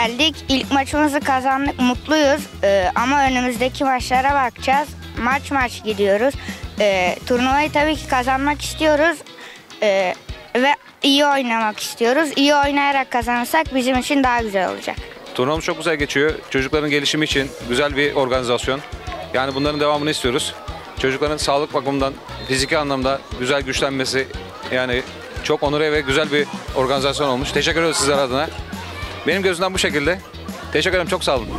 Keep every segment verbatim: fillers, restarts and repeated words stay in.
geldik. İlk maçımızı kazandık, mutluyuz. Ee, ama önümüzdeki maçlara bakacağız. Maç maç gidiyoruz. Ee, turnuvayı tabii ki kazanmak istiyoruz. Ee, ve iyi oynamak istiyoruz. İyi oynayarak kazanırsak bizim için daha güzel olacak. Turnuvamız çok güzel geçiyor. Çocukların gelişimi için güzel bir organizasyon. Yani bunların devamını istiyoruz. Çocukların sağlık bakımından, fiziki anlamda güzel güçlenmesi, yani çok onure ve güzel bir organizasyon olmuş. Teşekkür ediyoruz sizler adına. Benim gözümden bu şekilde. Teşekkür ederim, çok sağ olun.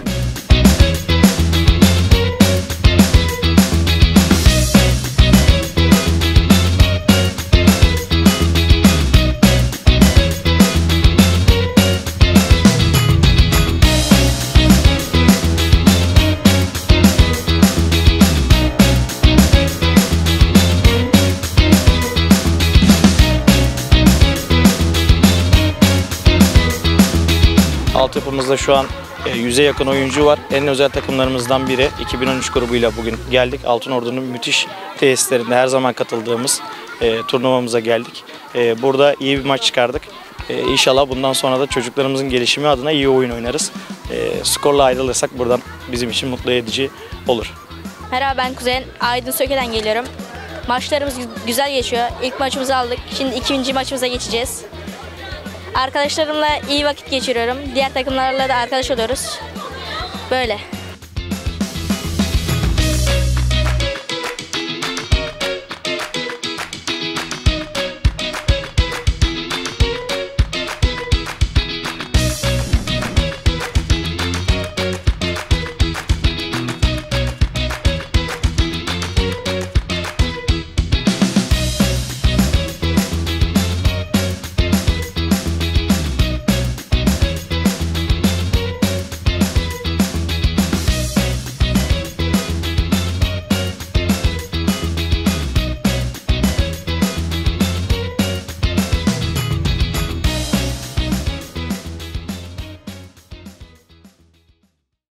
Altyapımızda şu an yüze yakın oyuncu var. En özel takımlarımızdan biri. iki bin on üç grubuyla bugün geldik. Altınordu'nun müthiş tesislerinde her zaman katıldığımız e, turnuvamıza geldik. E, burada iyi bir maç çıkardık. E, İnşallah bundan sonra da çocuklarımızın gelişimi adına iyi oyun oynarız. E, skorla ayrılırsak buradan bizim için mutlu edici olur. Merhaba, ben Kuzey Aydın Söke'den geliyorum. Maçlarımız güzel geçiyor. İlk maçımızı aldık. Şimdi ikinci maçımıza geçeceğiz. Arkadaşlarımla iyi vakit geçiriyorum. Diğer takımlarla da arkadaş oluyoruz. Böyle.